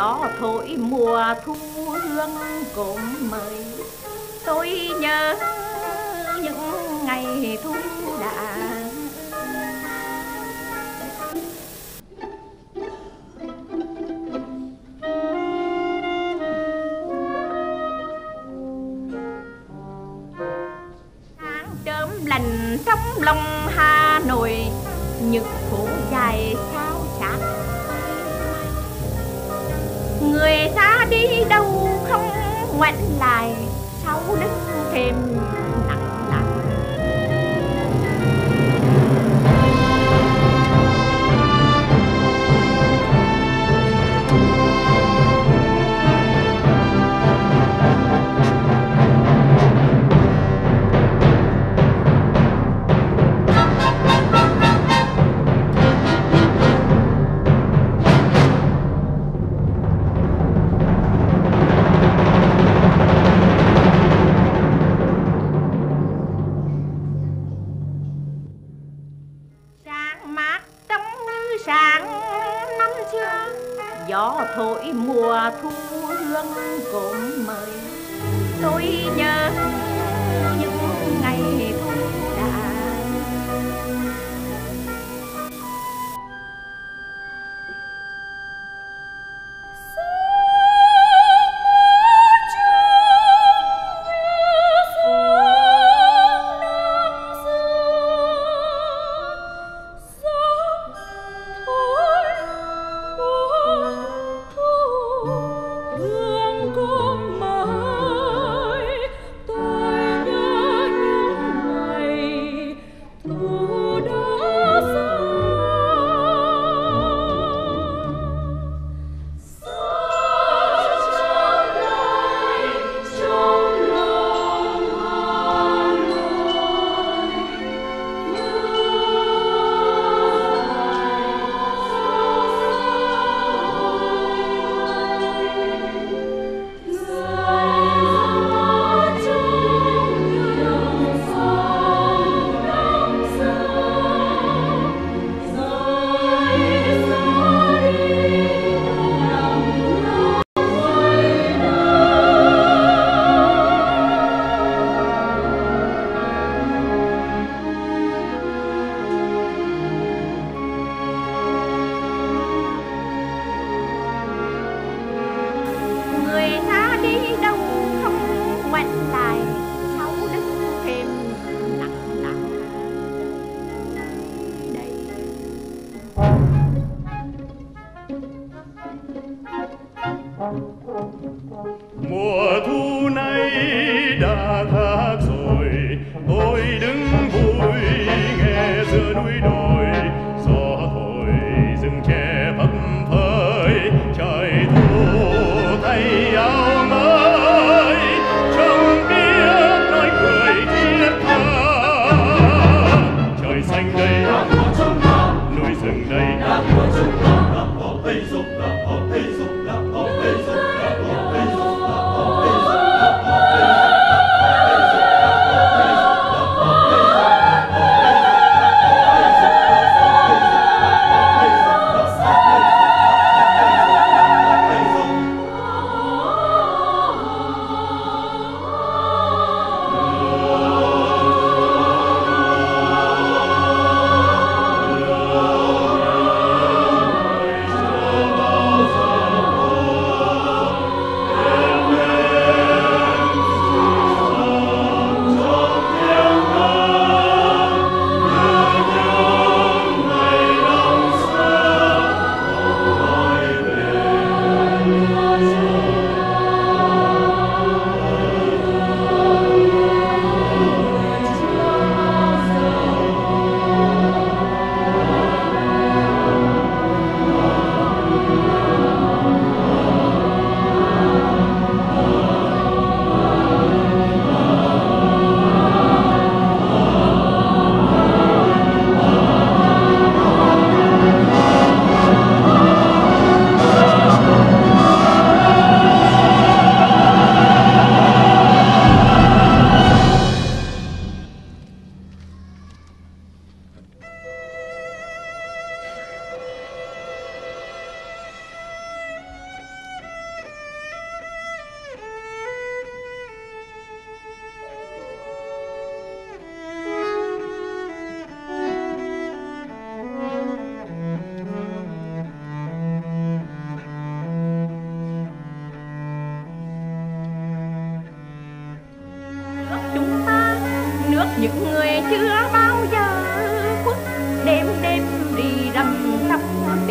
gió thổi mùa thu hương cốm mời. Tôi nhớ những ngày thu đã. Sáng chớm lành trong lòng Hà Nội, những phố dài sao chát. Người ra đi đâu không ngoảnh lại, sau đứng thêm nặng nặng. Sáng năm xưa gió thổi mùa thu hương cốm mời. Tôi nhớ những ngày thu đã.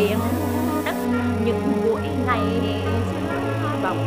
miền đất những buổi ngày xưa vòng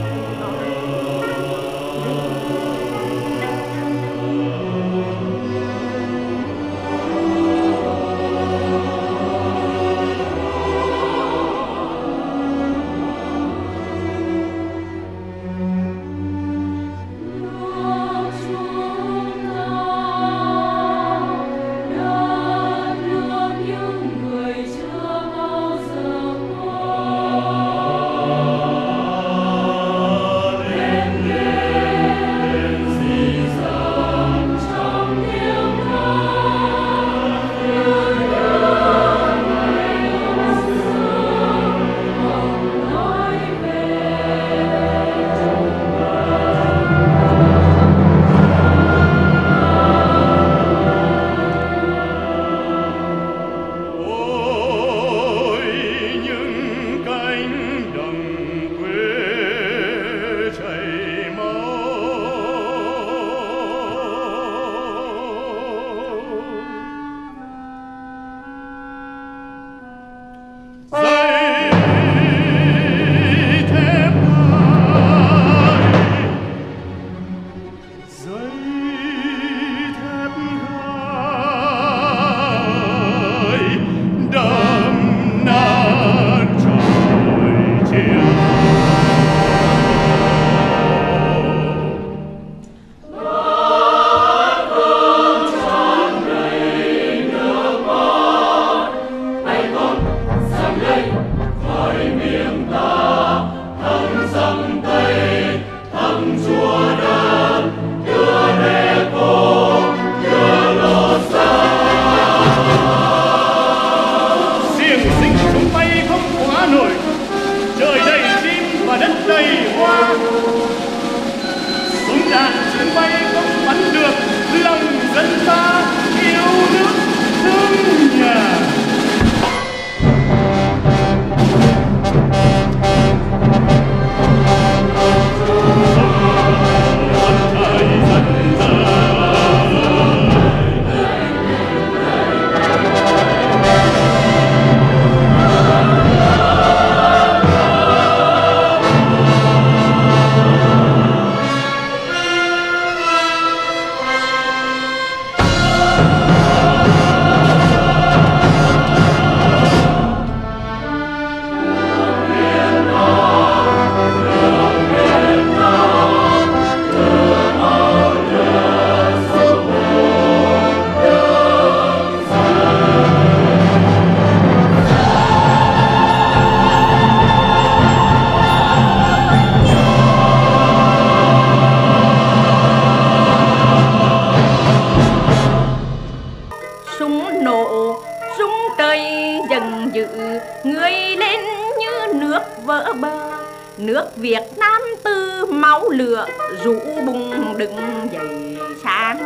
nước Việt Nam từ máu lửa rũ bùng đứng dậy sáng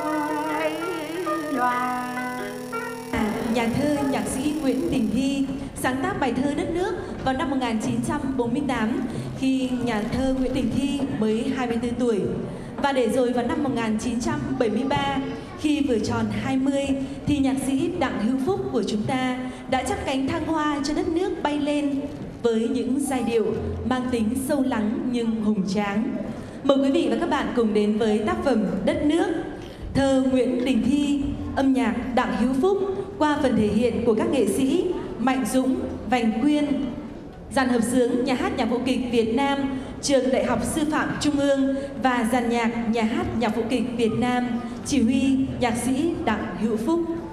loa. Nhà thơ nhạc sĩ Nguyễn Đình Thi sáng tác bài thơ Đất Nước vào năm 1948 khi nhà thơ Nguyễn Đình Thi mới 24 tuổi. Và để rồi vào năm 1973 khi vừa tròn 20 thì nhạc sĩ Đặng Hữu Phúc của chúng ta đã chắp cánh thăng hoa cho đất nước bay lên với những giai điệu mang tính sâu lắng nhưng hùng tráng. Mời quý vị và các bạn cùng đến với tác phẩm Đất Nước, thơ Nguyễn Đình Thi, âm nhạc Đặng Hữu Phúc qua phần thể hiện của các nghệ sĩ Mạnh Dũng, Vành Quyên, dàn hợp xướng Nhà hát Nhạc vũ kịch Việt Nam, Trường Đại học Sư phạm Trung ương và dàn nhạc Nhà hát Nhạc vũ kịch Việt Nam, chỉ huy nhạc sĩ Đặng Hữu Phúc.